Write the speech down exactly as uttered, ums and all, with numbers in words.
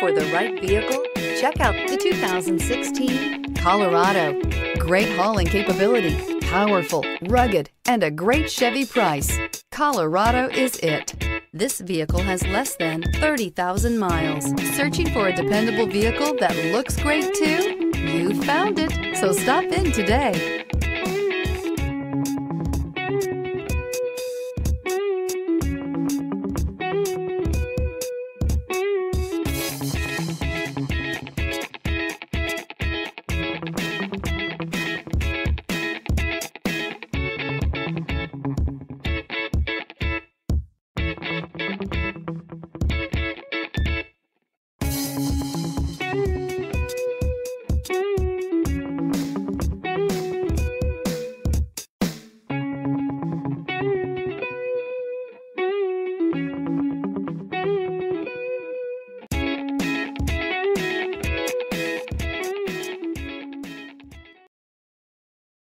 for the right vehicle? Check out the two thousand sixteen Colorado. Great hauling capability, powerful, rugged, and a great Chevy price. Colorado is it. This vehicle has less than thirty thousand miles. Searching for a dependable vehicle that looks great too? You found it, so stop in today.